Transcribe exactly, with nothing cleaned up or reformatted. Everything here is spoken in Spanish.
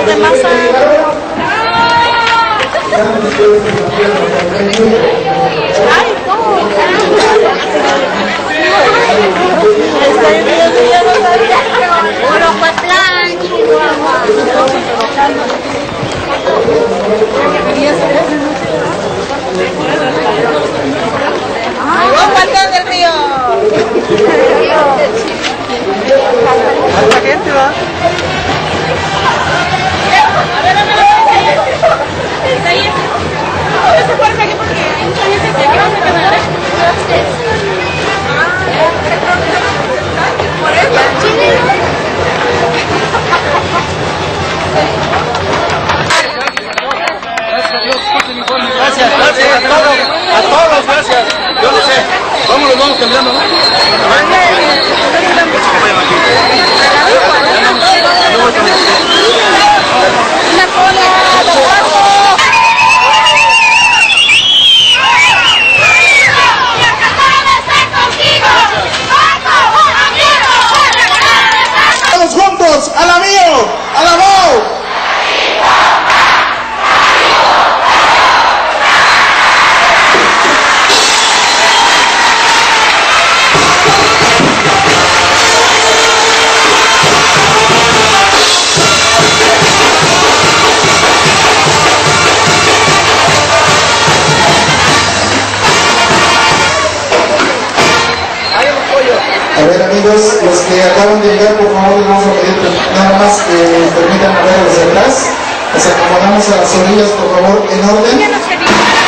de masa. Ay, no. Puro Cotlán, Chihuahua. ¡Vamos faltando el río! ¿La gente va? Gracias, gracias a todos, a todos, gracias. Yo no sé, vámonos, vamos cambiando, ¿no? Todos juntos, a la mío, a la voz. A ver, amigos, los que acaban de llegar, por favor, les vamos a pedir nada más que permitan a ver hacia atrás. Nos acomodamos a las orillas, por favor, en orden.